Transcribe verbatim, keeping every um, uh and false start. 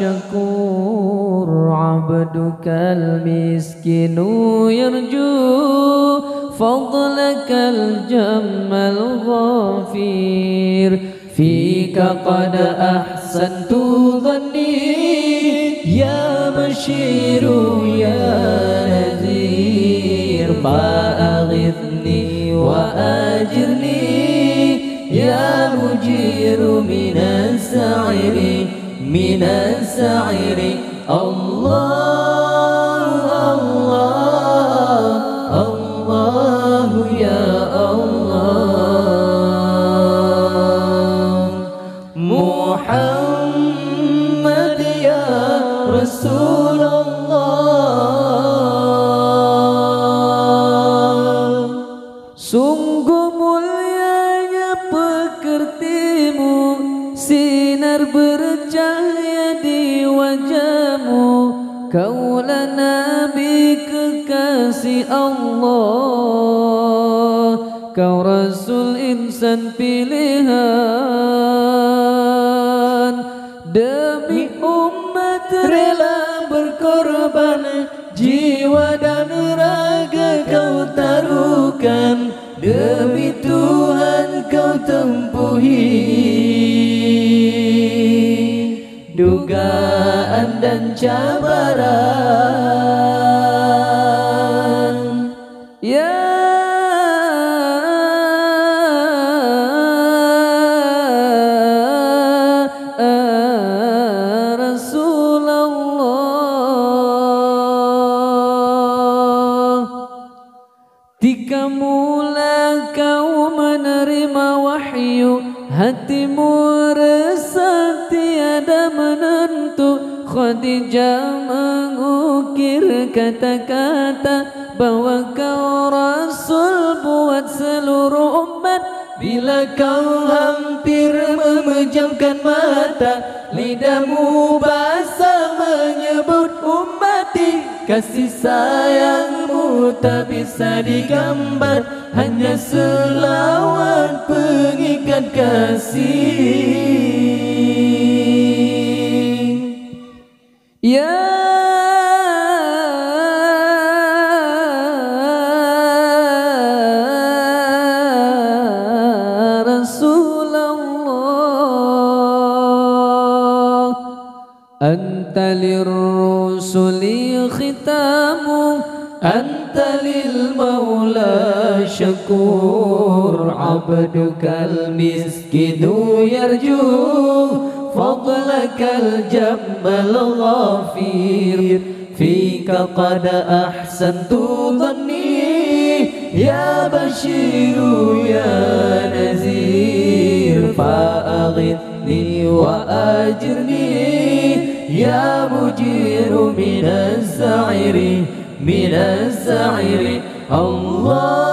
شكور عبدك المسكين يرجو فضلك الجم الغفير فيك قد أحسنت ظني يا بشير يا نذير فأغثني وأجرني يا مجير من السعير من السعير الله الله الله يا الله محمد يا رسول الله. Sungguh mulianya pekertimu, sinar bercahaya di wajahmu. Kaulah Nabi kekasih Allah, kau Rasul insan pilihan. Demi umat rela berkorban, jiwa dan raga kau taruhkan. Demi Tuhan kau tempuhi dugaan dan cabaran. Ya Rasulullah, tika mula kau menerima wahyu, hatimu resah tiada menentu. Khadijah mengukir kata-kata bahwa kau Rasul buat seluruh umat. Bila kau hampir memejamkan mata, lidahmu basah menyebut ummati. Kasih sayangmu tak bisa digambar, hanya selawat pengikat kasih. Ya Rasulullah, anta lirrusuli khitamu, anta lil maula syakur, abdukal miskinu yarju fadlakal jammal ghafir. Fika qad ahsantu dhanni ya bashiru ya nazir fa'aghithni wa ajirni ya mujiru minas sa'iri minas sa'iri. Allah